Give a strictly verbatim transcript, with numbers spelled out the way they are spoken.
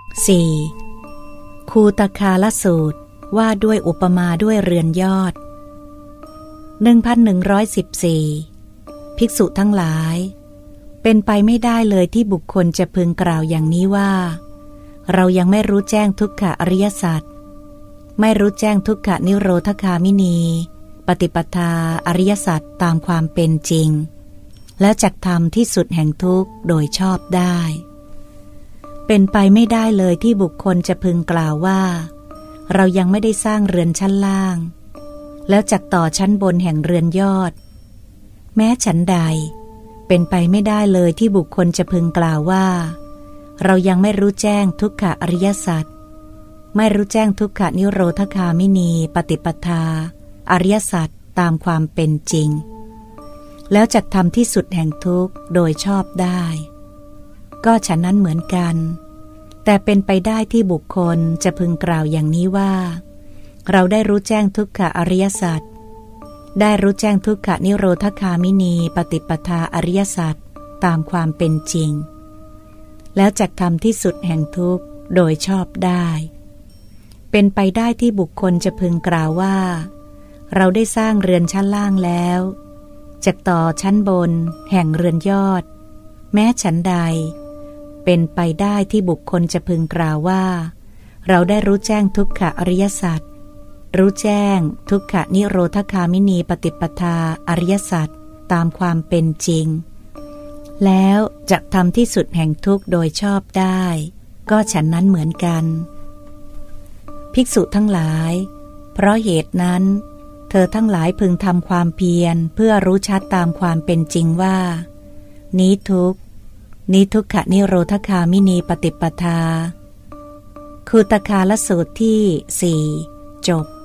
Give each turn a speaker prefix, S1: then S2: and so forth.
S1: สี่. คูตคาลสูตรว่าด้วยอุปมาด้วยเรือนยอด หนึ่งพันหนึ่งร้อยสิบสี่ ภิกษุทั้งหลายเป็นไปไม่ได้เลยที่บุคคลจะพึงกล่าวอย่างนี้ว่าเรายังไม่รู้แจ้งทุกขอริยสัจไม่รู้แจ้งทุกขนิโรธคามินีปฏิปทาอริยสัจตามความเป็นจริงแล้วจักทำที่สุดแห่งทุกข์โดยชอบได้เป็นไปไม่ได้เลยที่บุคคลจะพึงกล่าวว่าเรายังไม่ได้สร้างเรือนชั้นล่างแล้วจักต่อชั้นบนแห่งเรือนยอดแม้ฉันใดเป็นไปไม่ได้เลยที่บุคคลจะพึงกล่าวว่าเรายังไม่รู้แจ้งทุกขอริยสัจไม่รู้แจ้งทุกขนิโรธคามินีปฏิปทาอริยสัจตามความเป็นจริงแล้วจักทำที่สุดแห่งทุกข์โดยชอบได้ก็ฉะนั้นเหมือนกันแต่เป็นไปได้ที่บุคคลจะพึงกล่าวอย่างนี้ว่าเราได้รู้แจ้งทุกขอริยสัจได้รู้แจ้งทุกขนิโรธคามินีปฏิปทาอริยสัจตามความเป็นจริงแล้วจักทำที่สุดแห่งทุกข์โดยชอบได้เป็นไปได้ที่บุคคลจะพึงกล่าวว่าเราได้สร้างเรือนชั้นล่างแล้วจักต่อชั้นบนแห่งเรือนยอดแม้ฉันใดเป็นไปได้ที่บุคคลจะพึงกล่าวว่าเราได้รู้แจ้งทุกขอริยสัจรู้แจ้งทุกขนิโรธคามินีปฏิปทาอริยสัจตามความเป็นจริงแล้วจักทำที่สุดแห่งทุกข์โดยชอบได้ก็ฉันนั้นเหมือนกันภิกษุทั้งหลายเพราะเหตุนั้นเธอทั้งหลายพึงทำความเพียรเพื่อรู้ชัดตามความเป็นจริงว่านี้ทุกข์นี้ทุกขนิโรธคามินีปฏิปทาคูตคาลสูตรที่สี่จบ